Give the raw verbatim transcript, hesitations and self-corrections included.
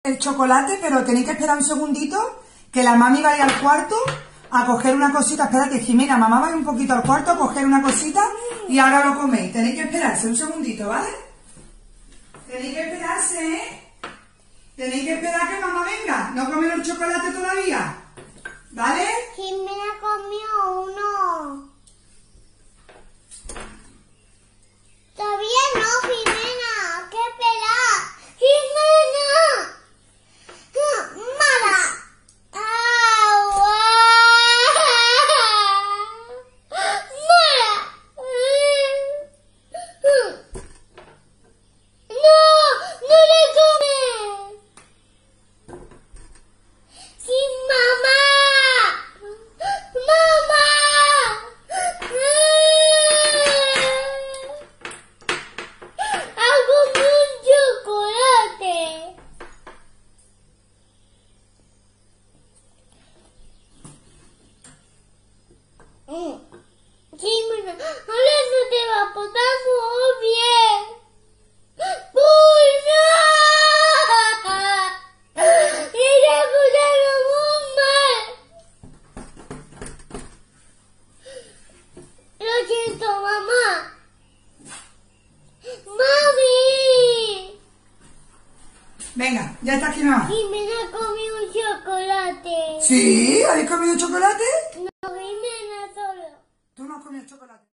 El chocolate, pero tenéis que esperar un segundito, que la mami va a ir al cuarto a coger una cosita. Espérate, Jimena, mamá va a ir un poquito al cuarto a coger una cosita y ahora lo coméis. Tenéis que esperarse un segundito, ¿vale? Tenéis que esperarse, ¿eh? Tenéis que esperar que mamá venga. No comen el chocolate todavía, ¿vale? Jimena comió uno. Todavía no, Jimena. ¡Qué pelada! ¡Jimena! ¡Mala! ¡Agua! ¡Mala! ¡No! ¡No le comes! ¡Sí, mamá! ¡Mamá! ¡Hago un chocolate! Mm. Jimena, ahora no te va a pasar muy bien. ¡Uy, no! ¡Ella escucharon muy mal! Lo siento, mamá. ¡Mami! Venga, ya está aquí mamá. Jimena comió un chocolate. ¿Sí? ¿Habéis comido chocolate? No, Jimena solo. Tú no has comido chocolate.